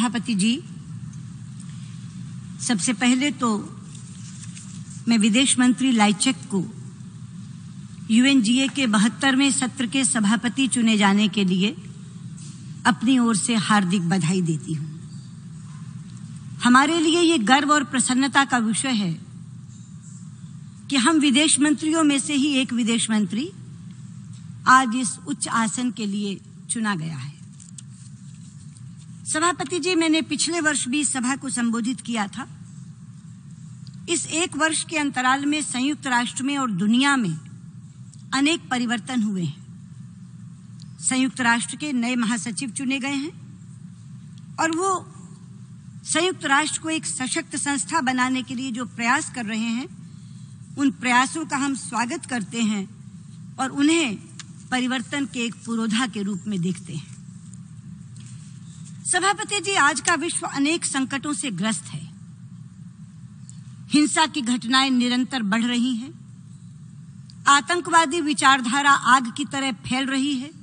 सभापति जी, सबसे पहले तो मैं विदेश मंत्री लाइचेक को UNGA के 72वें सत्र के सभापति चुने जाने के लिए अपनी ओर से हार्दिक बधाई देती हूं। हमारे लिए ये गर्व और प्रसन्नता का विषय है कि हम विदेश मंत्रियों में से ही एक विदेश मंत्री आज इस उच्च आसन के लिए चुना गया है। सभापति जी, मैंने पिछले वर्ष भी सभा को संबोधित किया था। इस एक वर्ष के अंतराल में संयुक्त राष्ट्र में और दुनिया में अनेक परिवर्तन हुए हैं। संयुक्त राष्ट्र के नए महासचिव चुने गए हैं और वो संयुक्त राष्ट्र को एक सशक्त संस्था बनाने के लिए जो प्रयास कर रहे हैं, उन प्रयासों का हम स्वागत करते हैं और उन्हें परिवर्तन के एक पुरोधा के रूप में देखते हैं। सभापति जी, आज का विश्व अनेक संकटों से ग्रस्त है। हिंसा की घटनाएं निरंतर बढ़ रही हैं। आतंकवादी विचारधारा आग की तरह फैल रही है।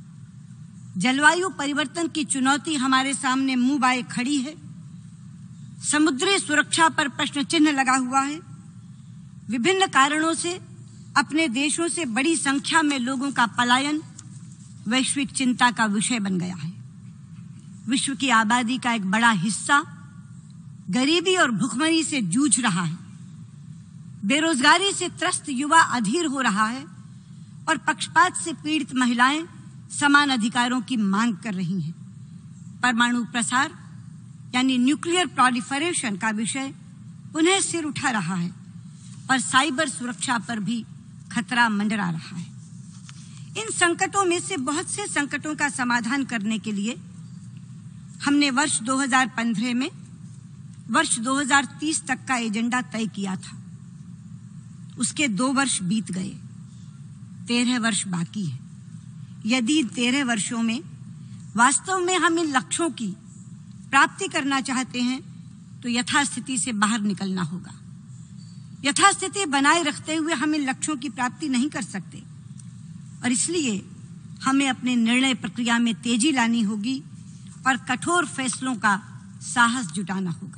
जलवायु परिवर्तन की चुनौती हमारे सामने मुंह बाए खड़ी है। समुद्री सुरक्षा पर प्रश्न चिन्ह लगा हुआ है। विभिन्न कारणों से अपने देशों से बड़ी संख्या में लोगों का पलायन वैश्विक चिंता का विषय बन गया है। विश्व की आबादी का एक बड़ा हिस्सा गरीबी और भुखमरी से जूझ रहा है। बेरोजगारी से त्रस्त युवा अधीर हो रहा है और पक्षपात से पीड़ित महिलाएं समान अधिकारों की मांग कर रही हैं। परमाणु प्रसार यानी न्यूक्लियर प्रोलिफरेशन का विषय पुनः सिर उठा रहा है और साइबर सुरक्षा पर भी खतरा मंडरा रहा है। इन संकटों में से बहुत से संकटों का समाधान करने के लिए हमने वर्ष 2015 में वर्ष 2030 तक का एजेंडा तय किया था। उसके 2 वर्ष बीत गए, 13 वर्ष बाकी है। यदि 13 वर्षों में वास्तव में हम इन लक्ष्यों की प्राप्ति करना चाहते हैं तो यथास्थिति से बाहर निकलना होगा। यथास्थिति बनाए रखते हुए हम इन लक्ष्यों की प्राप्ति नहीं कर सकते और इसलिए हमें अपने निर्णय प्रक्रिया में तेजी लानी होगी और कठोर फैसलों का साहस जुटाना होगा।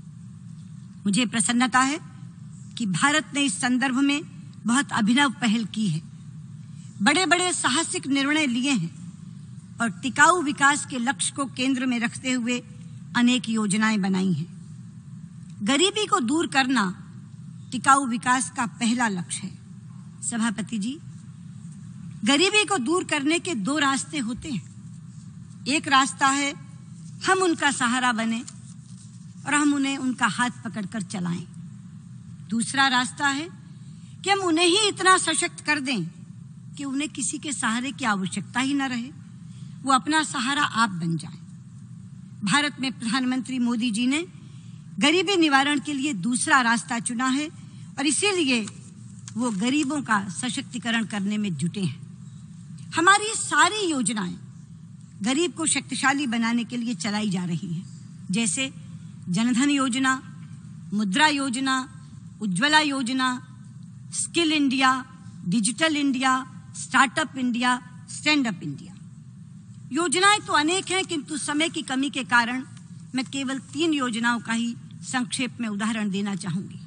मुझे प्रसन्नता है कि भारत ने इस संदर्भ में बहुत अभिनव पहल की है। बड़े बड़े साहसिक निर्णय लिए हैं और टिकाऊ विकास के लक्ष्य को केंद्र में रखते हुए अनेक योजनाएं बनाई हैं। गरीबी को दूर करना टिकाऊ विकास का पहला लक्ष्य है। सभापति जी, गरीबी को दूर करने के 2 रास्ते होते हैं। एक रास्ता है हम उनका सहारा बने और हम उन्हें उनका हाथ पकड़कर चलाएं। दूसरा रास्ता है कि हम उन्हें ही इतना सशक्त कर दें कि उन्हें किसी के सहारे की आवश्यकता ही न रहे, वो अपना सहारा आप बन जाएं। भारत में प्रधानमंत्री मोदी जी ने गरीबी निवारण के लिए दूसरा रास्ता चुना है और इसीलिए वो गरीबों का सशक्तिकरण करने में जुटे हैं। हमारी सारी योजनाएं गरीब को शक्तिशाली बनाने के लिए चलाई जा रही हैं, जैसे जनधन योजना, मुद्रा Yojana, Ujjwala Yojana, skill India, digital India, startup India, stand up India. योजनाएं तो अनेक हैं, किंतु समय की कमी के कारण मैं केवल 3 योजनाओं का ही संक्षेप में उदाहरण देना चाहूंगी।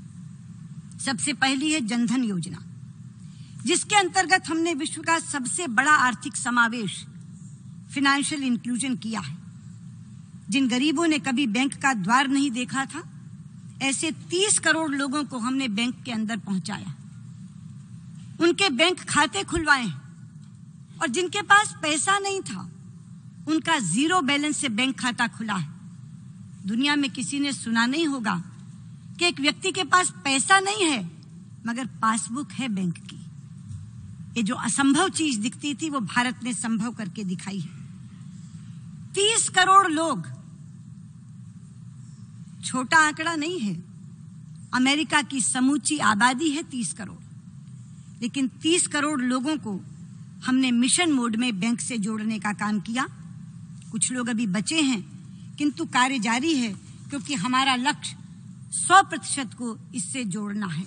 सबसे पहली है जनधन योजना, जिसके अंतर्गत हमने विश्व का सबसे बड़ा आर्थिक समावेश फाइनेंशियल इंक्लूजन किया है। जिन गरीबों ने कभी बैंक का द्वार नहीं देखा था, ऐसे 30 करोड़ लोगों को हमने बैंक के अंदर पहुंचाया, उनके बैंक खाते खुलवाए और जिनके पास पैसा नहीं था उनका 0 बैलेंस से बैंक खाता खुला है। दुनिया में किसी ने सुना नहीं होगा कि एक व्यक्ति के पास पैसा नहीं है मगर पासबुक है बैंक की। ये जो असंभव चीज दिखती थी वो भारत ने संभव करके दिखाई है। 30 करोड़ लोग, छोटा आंकड़ा नहीं है। अमेरिका की समूची आबादी है 30 करोड़, लेकिन 30 करोड़ लोगों को हमने मिशन मोड में बैंक से जोड़ने का काम किया। कुछ लोग अभी बचे हैं, किंतु कार्य जारी है क्योंकि हमारा लक्ष्य 100% को इससे जोड़ना है।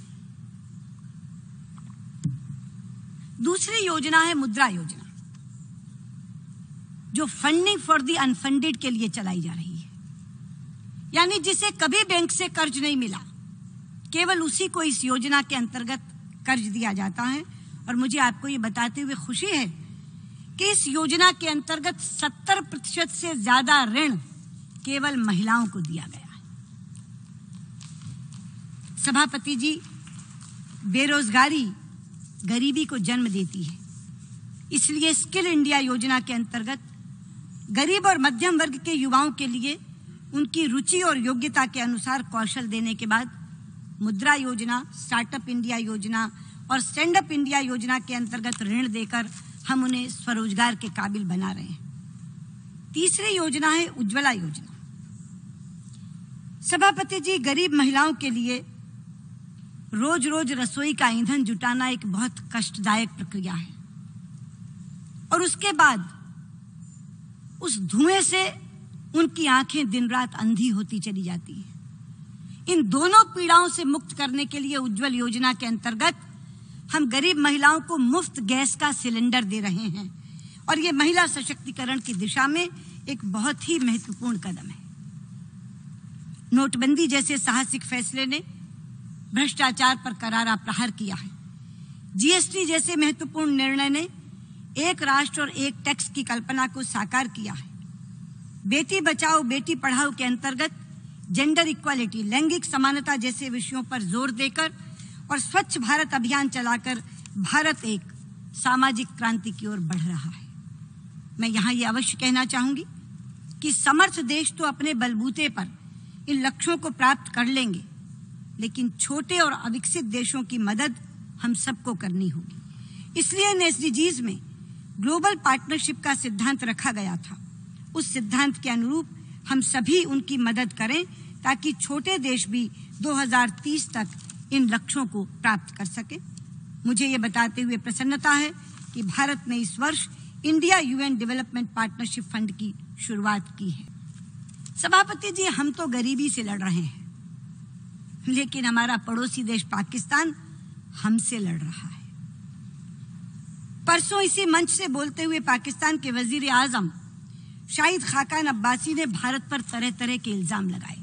दूसरी योजना है मुद्रा योजना। जो फंडिंग फॉर द अनफंडेड के लिए चलाई जा रही है, यानी जिसे कभी बैंक से कर्ज नहीं मिला, केवल उसी को इस योजना के अंतर्गत कर्ज दिया जाता है। और मुझे आपको ये बताते हुए खुशी है कि इस योजना के अंतर्गत 70% से ज्यादा ऋण केवल महिलाओं को दिया गया है। सभापति जी, बेरोजगारी गरीबी को जन्म देती है, इसलिए स्किल इंडिया योजना के अंतर्गत गरीब और मध्यम वर्ग के युवाओं के लिए उनकी रुचि और योग्यता के अनुसार कौशल देने के बाद मुद्रा योजना, स्टार्टअप इंडिया योजना और स्टैंड अप इंडिया योजना के अंतर्गत ऋण देकर हम उन्हें स्वरोजगार के काबिल बना रहे हैं। तीसरी योजना है उज्ज्वला योजना। सभापति जी, गरीब महिलाओं के लिए रोज रोज रसोई का ईंधन जुटाना एक बहुत कष्टदायक प्रक्रिया है और उसके बाद उस धुएं से उनकी आंखें दिन रात अंधी होती चली जाती हैं। इन दोनों पीड़ाओं से मुक्त करने के लिए उज्ज्वल योजना के अंतर्गत हम गरीब महिलाओं को मुफ्त गैस का सिलेंडर दे रहे हैं और ये महिला सशक्तिकरण की दिशा में एक बहुत ही महत्वपूर्ण कदम है। नोटबंदी जैसे साहसिक फैसले ने भ्रष्टाचार पर करारा प्रहार किया है। जीएसटी जैसे महत्वपूर्ण निर्णय ने एक राष्ट्र और एक टैक्स की कल्पना को साकार किया है। बेटी बचाओ बेटी पढ़ाओ के अंतर्गत जेंडर इक्वालिटी, लैंगिक समानता जैसे विषयों पर जोर देकर और स्वच्छ भारत अभियान चलाकर भारत एक सामाजिक क्रांति की ओर बढ़ रहा है। मैं यहाँ ये अवश्य कहना चाहूंगी कि समर्थ देश तो अपने बलबूते पर इन लक्ष्यों को प्राप्त कर लेंगे, लेकिन छोटे और अविकसित देशों की मदद हम सबको करनी होगी। इसलिए इन एसडीजीज में ग्लोबल पार्टनरशिप का सिद्धांत रखा गया था। उस सिद्धांत के अनुरूप हम सभी उनकी मदद करें ताकि छोटे देश भी 2030 तक इन लक्ष्यों को प्राप्त कर सके। मुझे ये बताते हुए प्रसन्नता है कि भारत ने इस वर्ष India UN development partnership fund की शुरुआत की है। सभापति जी, हम तो गरीबी से लड़ रहे हैं, लेकिन हमारा पड़ोसी देश पाकिस्तान हमसे लड़ रहा है। परसों इसी मंच से बोलते हुए पाकिस्तान के वजीर आजम शाहिद खाकान अब्बासी ने भारत पर तरह तरह के इल्जाम लगाए।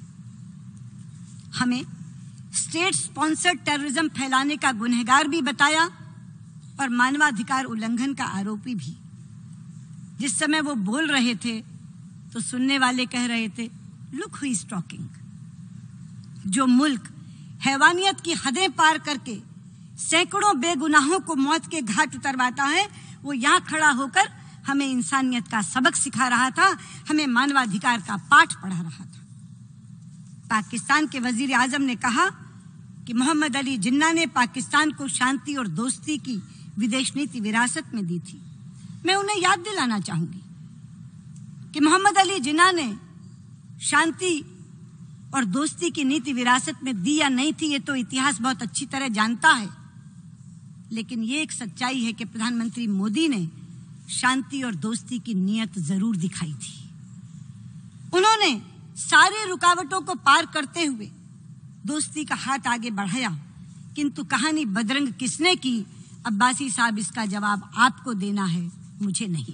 हमें स्टेट स्पॉन्सर्ड टेररिज्म फैलाने का गुनहगार भी बताया और मानवाधिकार उल्लंघन का आरोपी भी। जिस समय वो बोल रहे थे तो सुनने वाले कह रहे थे, लुक हु इज टॉकिंग। जो मुल्क हैवानियत की हदें पार करके सैकड़ों बेगुनाहों को मौत के घाट उतरवाता है, वो यहाँ खड़ा होकर हमें इंसानियत का सबक सिखा रहा था, हमें मानवाधिकार का पाठ पढ़ा रहा था। पाकिस्तान के वजीर आजम ने कहा कि मोहम्मद अली जिन्ना ने पाकिस्तान को शांति और दोस्ती की विदेश नीति विरासत में दी थी। मैं उन्हें याद दिलाना चाहूंगी कि मोहम्मद अली जिन्ना ने शांति और दोस्ती की नीति विरासत में दी या नहीं थी, ये तो इतिहास बहुत अच्छी तरह जानता है, लेकिन ये एक सच्चाई है कि प्रधानमंत्री मोदी ने शांति और दोस्ती की नीयत जरूर दिखाई थी। उन्होंने सारी रुकावटों को पार करते हुए दोस्ती का हाथ आगे बढ़ाया, किंतु कहानी बदरंग किसने की, अब्बासी साहब, इसका जवाब आपको देना है, मुझे नहीं।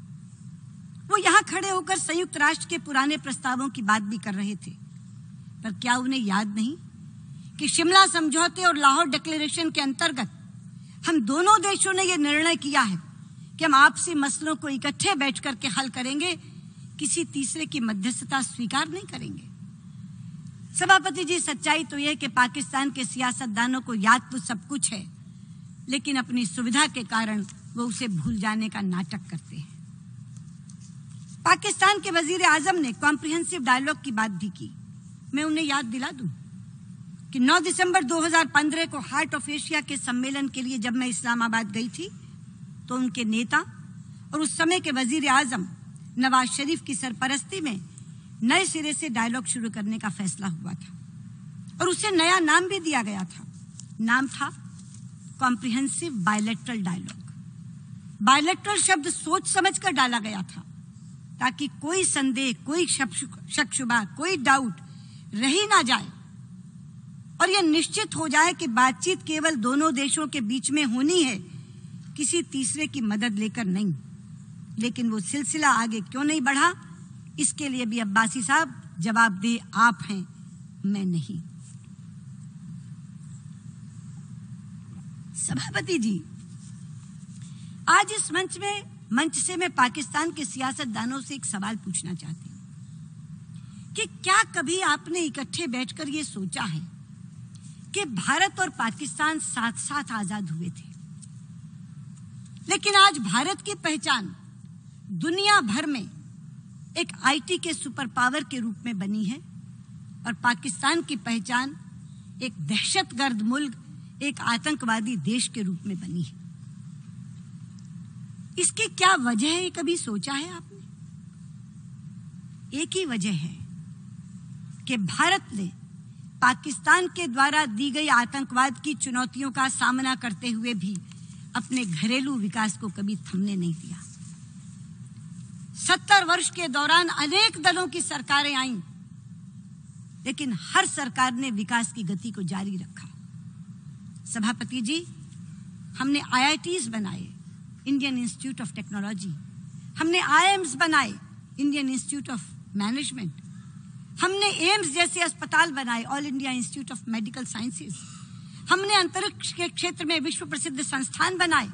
वो यहाँ खड़े होकर संयुक्त राष्ट्र के पुराने प्रस्तावों की बात भी कर रहे थे, पर क्या उन्हें याद नहीं कि शिमला समझौते और लाहौर डिक्लेरेशन के अंतर्गत हम दोनों देशों ने यह निर्णय किया है कि हम आपसी मसलों को इकट्ठे बैठ करके हल करेंगे, किसी तीसरे की मध्यस्थता स्वीकार नहीं करेंगे। सभापति जी, सच्चाई तो यह कि पाकिस्तान के सियासतदानों को याद तो सब कुछ है, लेकिन अपनी सुविधा के कारण वो उसे भूल जाने का नाटक करते हैं। पाकिस्तान के वजीर आजम ने कॉम्प्रिहेंसिव डायलॉग की बात भी की। मैं उन्हें याद दिला दूं कि 9 दिसंबर 2015 को हार्ट ऑफ एशिया के सम्मेलन के लिए जब मैं इस्लामाबाद गई थी, तो उनके नेता और उस समय के वजीर आजम नवाज शरीफ की सरपरस्ती में नए सिरे से डायलॉग शुरू करने का फैसला हुआ था और उसे नया नाम भी दिया गया था। नाम था कॉम्प्रिहेंसिव बायलैटरल डायलॉग। बायलैटरल शब्द सोच समझ कर डाला गया था ताकि कोई संदेह, कोई शक शुबा, कोई डाउट रह ही ना जाए और यह निश्चित हो जाए कि बातचीत केवल दोनों देशों के बीच में होनी है, किसी तीसरे की मदद लेकर नहीं। लेकिन वो सिलसिला आगे क्यों नहीं बढ़ा, इसके लिए भी अब्बासी साहब जवाबदेह आप हैं, मैं नहीं। सभापति जी, आज इस मंच से मैं पाकिस्तान के सियासतदानों से एक सवाल पूछना चाहती हूं कि क्या कभी आपने इकट्ठे बैठकर ये सोचा है कि भारत और पाकिस्तान साथ साथ आजाद हुए थे, लेकिन आज भारत की पहचान दुनिया भर में एक आईटी के सुपर पावर के रूप में बनी है और पाकिस्तान की पहचान एक दहशतगर्द मुल्क, एक आतंकवादी देश के रूप में बनी है। इसकी क्या वजह है, कभी सोचा है आपने? एक ही वजह है कि भारत ने पाकिस्तान के द्वारा दी गई आतंकवाद की चुनौतियों का सामना करते हुए भी अपने घरेलू विकास को कभी थमने नहीं दिया। 70 वर्ष के दौरान अनेक दलों की सरकारें आईं, लेकिन हर सरकार ने विकास की गति को जारी रखा। सभापति जी, हमने IITs बनाए, इंडियन इंस्टीट्यूट ऑफ टेक्नोलॉजी, हमने IIMs बनाए, इंडियन इंस्टीट्यूट ऑफ मैनेजमेंट, हमने एम्स जैसे अस्पताल बनाए, all India institute of medical sciences, हमने अंतरिक्ष के क्षेत्र में विश्व प्रसिद्ध संस्थान बनाए।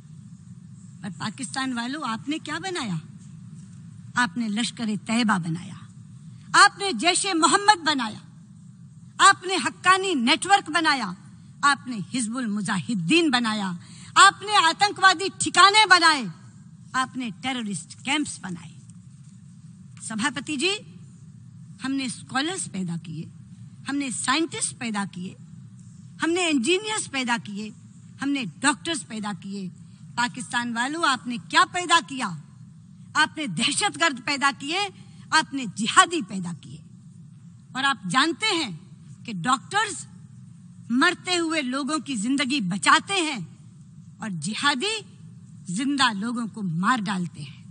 और पाकिस्तान वालों, आपने क्या बनाया? आपने लश्कर तैयबा बनाया, आपने जैशे मोहम्मद बनाया, आपने हक्कानी नेटवर्क बनाया, आपने हिजबुल मुजाहिदीन बनाया, आपने आतंकवादी ठिकाने बनाए, आपने टेररिस्ट कैंप्स बनाए। सभापति जी, हमने स्कॉलर्स पैदा किए, हमने साइंटिस्ट पैदा किए, हमने इंजीनियर्स पैदा किए, हमने डॉक्टर्स पैदा किए। पाकिस्तान वालों, आपने क्या पैदा किया? आपने दहशतगर्द पैदा किए, आपने जिहादी पैदा किए। और आप जानते हैं कि डॉक्टर्स मरते हुए लोगों की जिंदगी बचाते हैं और जिहादी जिंदा लोगों को मार डालते हैं।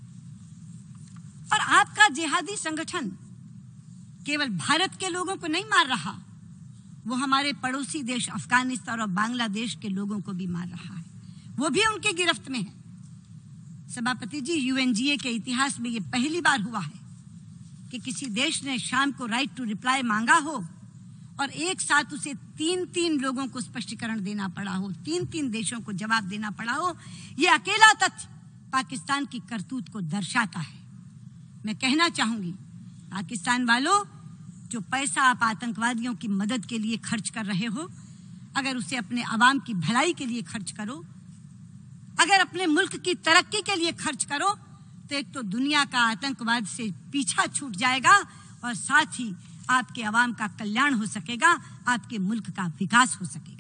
और आपका जिहादी संगठन केवल भारत के लोगों को नहीं मार रहा, वो हमारे पड़ोसी देश अफगानिस्तान और बांग्लादेश के लोगों को भी मार रहा है, वो भी उनकी गिरफ्त में है। सभापति जी, UNGA के इतिहास में ये पहली बार हुआ है कि किसी देश ने शाम को राइट टू रिप्लाई मांगा हो और एक साथ उसे 3-3 लोगों को स्पष्टीकरण देना पड़ा हो, 3-3 देशों को जवाब देना पड़ा हो। ये अकेला तथ्य पाकिस्तान की करतूत को दर्शाता है। मैं कहना चाहूंगी, पाकिस्तान वालों, जो पैसा आप आतंकवादियों की मदद के लिए खर्च कर रहे हो, अगर उसे अपने अवाम की भलाई के लिए खर्च करो, अगर अपने मुल्क की तरक्की के लिए खर्च करो, तो एक तो दुनिया का आतंकवाद से पीछा छूट जाएगा और साथ ही आपके अवाम का कल्याण हो सकेगा, आपके मुल्क का विकास हो सकेगा।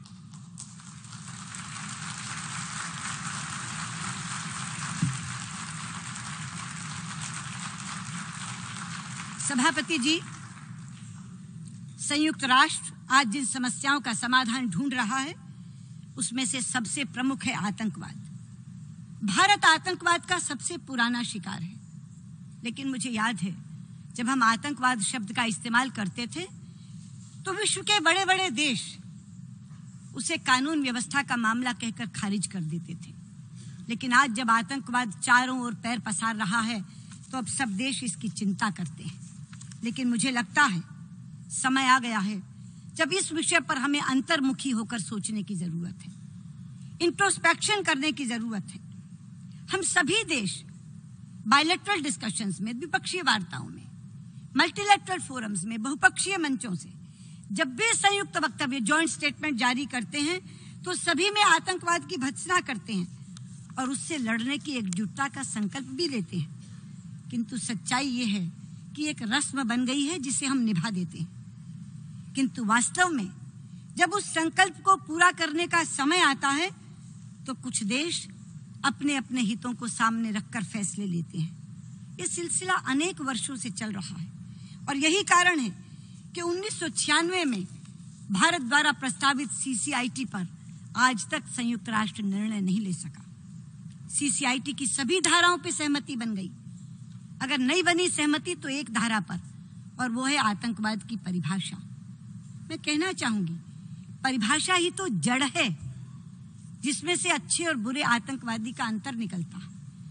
सभापति जी, संयुक्त राष्ट्र आज जिन समस्याओं का समाधान ढूंढ रहा है, उसमें से सबसे प्रमुख है आतंकवाद। भारत आतंकवाद का सबसे पुराना शिकार है, लेकिन मुझे याद है जब हम आतंकवाद शब्द का इस्तेमाल करते थे तो विश्व के बड़े बड़े देश उसे कानून व्यवस्था का मामला कहकर खारिज कर देते थे। लेकिन आज जब आतंकवाद चारों ओर पैर पसार रहा है तो अब सब देश इसकी चिंता करते हैं। लेकिन मुझे लगता है समय आ गया है जब इस विषय पर हमें अंतर्मुखी होकर सोचने की जरूरत है, इंट्रोस्पेक्शन करने की जरूरत है। हम सभी देश बायलैटरल डिस्कशंस में, द्विपक्षीय वार्ताओं में, मल्टीलैटरल फोरम्स में, बहुपक्षीय मंचों से जब भी संयुक्त वक्तव्य, जॉइंट स्टेटमेंट जारी करते हैं तो सभी में आतंकवाद की भर्त्सना करते हैं और उससे लड़ने की एकजुटता का संकल्प भी लेते हैं। किंतु सच्चाई ये है कि एक रस्म बन गई है जिसे हम निभा देते हैं, किंतु वास्तव में जब उस संकल्प को पूरा करने का समय आता है तो कुछ देश अपने अपने हितों को सामने रखकर फैसले लेते हैं। ये सिलसिला अनेक वर्षों से चल रहा है और यही कारण है कि 1996 में भारत द्वारा प्रस्तावित CCIT पर आज तक संयुक्त राष्ट्र निर्णय नहीं ले सका। CCIT की सभी धाराओं पर सहमति बन गई, अगर नहीं बनी सहमति तो एक धारा पर, और वो है आतंकवाद की परिभाषा। मैं कहना चाहूंगी, परिभाषा ही तो जड़ है जिसमें से अच्छे और बुरे आतंकवादी का अंतर निकलता है।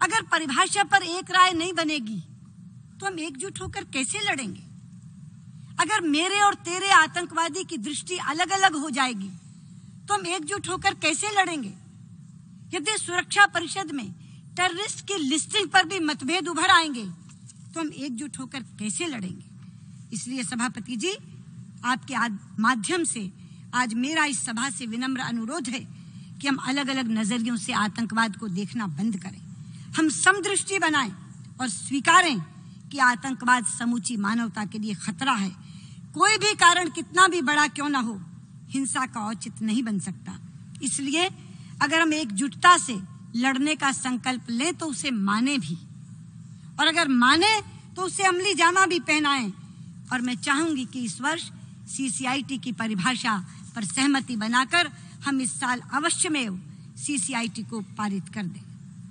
अगर परिभाषा पर एक राय नहीं बनेगी तो हम एकजुट होकर कैसे लड़ेंगे? अगर मेरे और तेरे आतंकवादी की दृष्टि अलग अलग हो जाएगी तो हम एकजुट होकर कैसे लड़ेंगे? यदि सुरक्षा परिषद में टेररिस्ट की लिस्टिंग पर भी मतभेद उभर आएंगे तो हम एकजुट होकर कैसे लड़ेंगे? इसलिए सभापति जी, आपके माध्यम से आज मेरा इस सभा से विनम्र अनुरोध है कि हम अलग अलग नजरियों से आतंकवाद को देखना बंद करें। हम समदृष्टि बनाएं और स्वीकारें कि आतंकवाद समूची मानवता के लिए खतरा है। कोई भी कारण कितना भी बड़ा क्यों ना हो, हिंसा का औचित्य नहीं बन सकता। इसलिए अगर हम एकजुटता से लड़ने का संकल्प लें तो उसे माने भी, और अगर माने तो उसे अमली जामा भी पहनाएं। और मैं चाहूंगी कि इस वर्ष सीसीआईटी की परिभाषा पर सहमति बनाकर हम इस साल अवश्य में सीसीआईटी को पारित कर दें।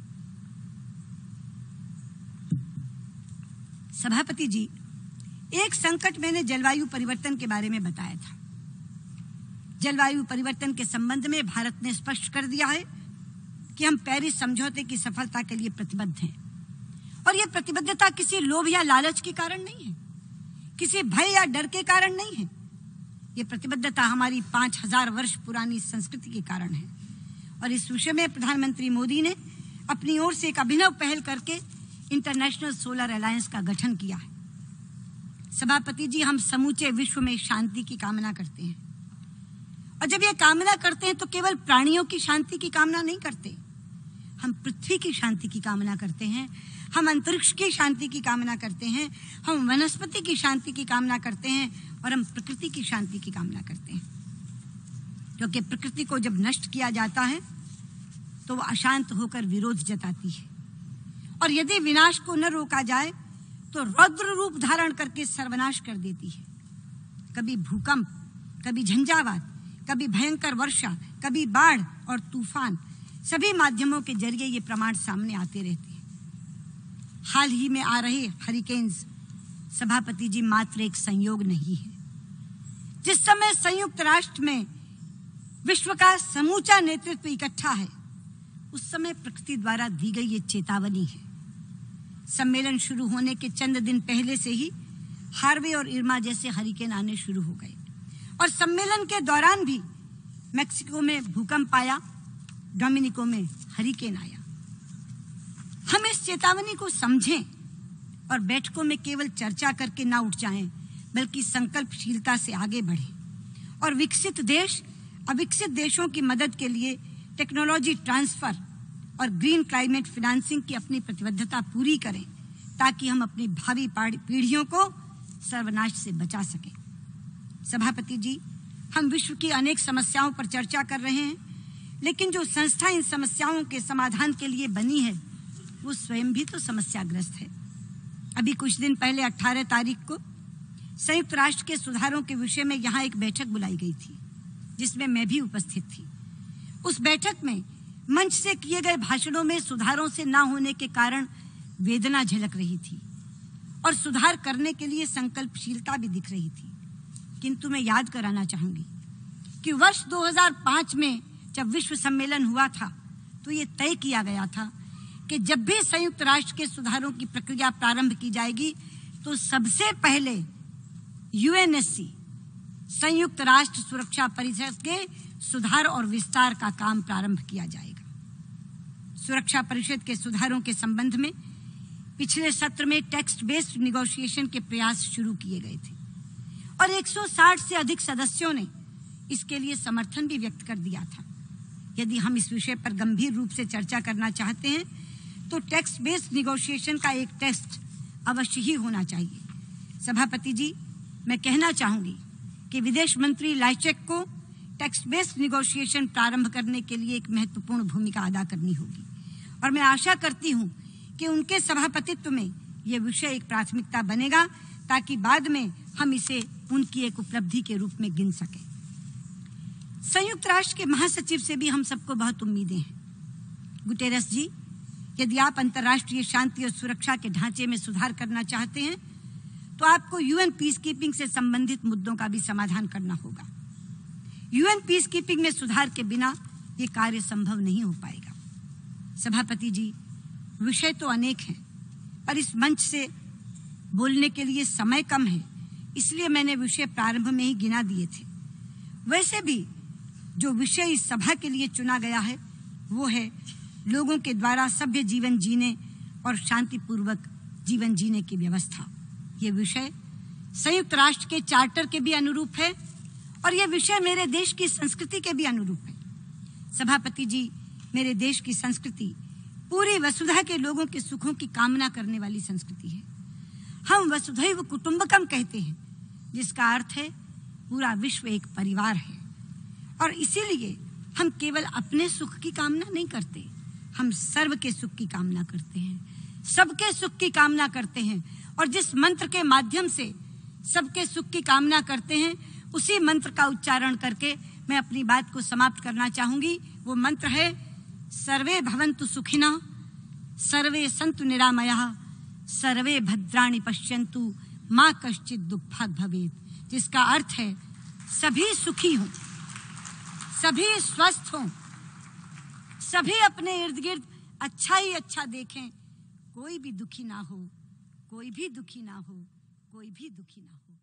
सभापति जी, एक संकट मैंने जलवायु परिवर्तन के बारे में बताया था। जलवायु परिवर्तन के संबंध में भारत ने स्पष्ट कर दिया है कि हम पेरिस समझौते की सफलता के लिए प्रतिबद्ध हैं, और यह प्रतिबद्धता किसी लोभ या लालच के कारण नहीं है, किसी भय या डर के कारण नहीं है। ये प्रतिबद्धता हमारी 5000 वर्ष पुरानी संस्कृति के कारण है। और इस विषय में प्रधानमंत्री मोदी ने अपनी ओर से एक अभिनव पहल करके इंटरनेशनल सोलर अलायंस का गठन किया है। सभापति जी, हम समूचे विश्व में शांति की कामना करते हैं, और जब ये कामना करते हैं तो केवल प्राणियों की शांति की कामना नहीं करते। हम पृथ्वी की शांति की कामना करते हैं, हम अंतरिक्ष की शांति की कामना करते हैं, हम वनस्पति की शांति की कामना करते हैं, और हम प्रकृति की शांति की कामना करते हैं। क्योंकि प्रकृति को जब नष्ट किया जाता है तो वो अशांत होकर विरोध जताती है, और यदि विनाश को न रोका जाए तो रौद्र रूप धारण करके सर्वनाश कर देती है। कभी भूकंप, कभी झंझावात, कभी भयंकर वर्षा, कभी बाढ़ और तूफान, सभी माध्यमों के जरिए ये प्रमाण सामने आते रहते हैं। हाल ही में आ रहे हरिकेन्स, सभापति जी, मात्र एक संयोग नहीं है। जिस समय संयुक्त राष्ट्र में विश्व का समूचा नेतृत्व इकट्ठा है, उस समय प्रकृति द्वारा दी गई ये चेतावनी है। सम्मेलन शुरू होने के चंद दिन पहले से ही हार्वे और इर्मा जैसे हरिकेन आने शुरू हो गए, और सम्मेलन के दौरान भी मेक्सिको में भूकंप आया, डोमिनिको में हरिकेन आया। हम इस चेतावनी को समझें और बैठकों में केवल चर्चा करके ना उठ जाएं, बल्कि संकल्पशीलता से आगे बढ़ें और विकसित देश अविकसित देशों की मदद के लिए टेक्नोलॉजी ट्रांसफर और ग्रीन क्लाइमेट फाइनेंसिंग की अपनी प्रतिबद्धता पूरी करें, ताकि हम अपनी भावी पीढ़ियों को सर्वनाश से बचा सकें। सभापति जी, हम विश्व की अनेक समस्याओं पर चर्चा कर रहे हैं, लेकिन जो संस्था इन समस्याओं के समाधान के लिए बनी है वो स्वयं भी तो समस्याग्रस्त है। अभी कुछ दिन पहले 18 तारीख को संयुक्त राष्ट्र के सुधारों के विषय में यहाँ एक बैठक बुलाई गई थी, जिसमें मैं भी उपस्थित थी। उस बैठक में मंच से किए गए भाषणों में सुधारों से ना होने के कारण वेदना झलक रही थी और सुधार करने के लिए संकल्पशीलता भी दिख रही थी। किंतु मैं याद कराना चाहूंगी कि वर्ष 2005 में जब विश्व सम्मेलन हुआ था तो ये तय किया गया था कि जब भी संयुक्त राष्ट्र के सुधारों की प्रक्रिया प्रारंभ की जाएगी तो सबसे पहले यूएनएससी संयुक्त राष्ट्र सुरक्षा परिषद के सुधार और विस्तार का काम प्रारंभ किया जाएगा। सुरक्षा परिषद के सुधारों के संबंध में पिछले सत्र में टेक्स्ट बेस्ड निगोशिएशन के प्रयास शुरू किए गए थे और 160 से अधिक सदस्यों ने इसके लिए समर्थन भी व्यक्त कर दिया था। यदि हम इस विषय पर गंभीर रूप से चर्चा करना चाहते हैं तो टेक्स्ट बेस्ड निगोशिएशन का एक टेस्ट अवश्य ही होना चाहिए। सभापति जी, मैं कहना चाहूंगी कि विदेश मंत्री लाइचेक को टेक्स्ट बेस्ड निगोशिएशन प्रारंभ करने के लिए एक महत्वपूर्ण भूमिका अदा करनी होगी और मैं आशा करती हूं कि उनके सभापतित्व में यह विषय एक प्राथमिकता बनेगा, ताकि बाद में हम इसे उनकी एक उपलब्धि के रूप में गिन सकें। संयुक्त राष्ट्र के महासचिव से भी हम सबको बहुत उम्मीदें हैं। गुटेरस जी, यदि आप अंतर्राष्ट्रीय शांति और सुरक्षा के ढांचे में सुधार करना चाहते हैं तो आपको यूएन पीस कीपिंग से संबंधित मुद्दों का भी समाधान करना होगा। यूएन पीस कीपिंग में सुधार के बिना ये कार्य संभव नहीं हो पाएगा। सभापति जी, विषय तो अनेक हैं, पर इस मंच से बोलने के लिए समय कम है, इसलिए मैंने विषय प्रारंभ में ही गिना दिए थे। वैसे भी जो विषय इस सभा के लिए चुना गया है वो है लोगों के द्वारा सभ्य जीवन जीने और शांतिपूर्वक जीवन जीने की व्यवस्था। ये विषय संयुक्त राष्ट्र के चार्टर के भी अनुरूप है और ये विषय मेरे देश की संस्कृति के भी अनुरूप है। सभापति जी, मेरे देश की संस्कृति पूरी वसुधा के लोगों के सुखों की कामना करने वाली संस्कृति है। हम वसुधैव कुटुंबकम कहते हैं, जिसका अर्थ है पूरा विश्व एक परिवार है। और इसीलिए हम केवल अपने सुख की कामना नहीं करते, हम सर्व के सुख की कामना करते हैं, सबके सुख की कामना करते हैं। और जिस मंत्र के माध्यम से सबके सुख की कामना करते हैं, उसी मंत्र का उच्चारण करके मैं अपनी बात को समाप्त करना चाहूंगी। वो मंत्र है सर्वे भवन्तु सुखिनः, सर्वे सन्तु निरामयाः, सर्वे भद्राणि पश्यन्तु, मा कश्चित् दुःखात् भवेत्। जिसका अर्थ है सभी सुखी हों, सभी स्वस्थ हों, सभी अपने इर्द गिर्द अच्छा ही अच्छा देखें, कोई भी दुखी ना हो, कोई भी दुखी ना हो, कोई भी दुखी ना हो।